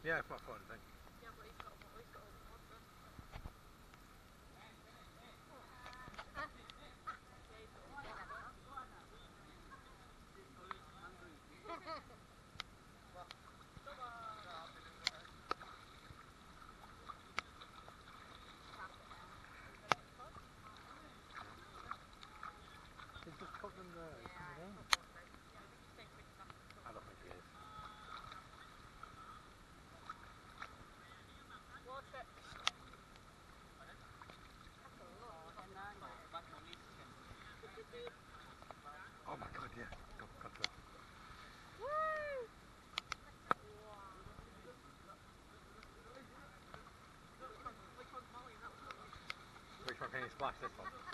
Yeah, it's not fun, I think. Yeah, but he's got all the water. He's just put them there. Yeah, Coming in. I don't think he is. Water. Oh my god, yeah. Go to it. Woo! Which one can you splash? This one?